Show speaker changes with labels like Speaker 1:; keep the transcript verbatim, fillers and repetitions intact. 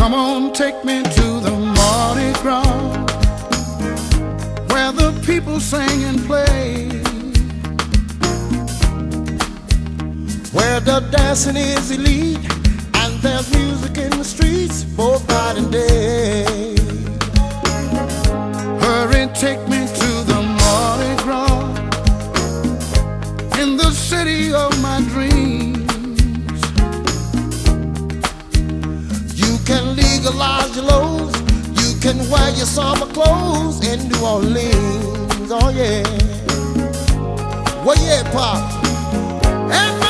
Speaker 1: Come on, take me to the Mardi Gras, where the people sing and play, where the dancing is elite and there's music in the streets both night and day. Hurry, take me to the Mardi Gras, in the city of my dreams. You can legalize your lows, you can wear your summer clothes in New Orleans. Oh yeah, well yeah, Pop. And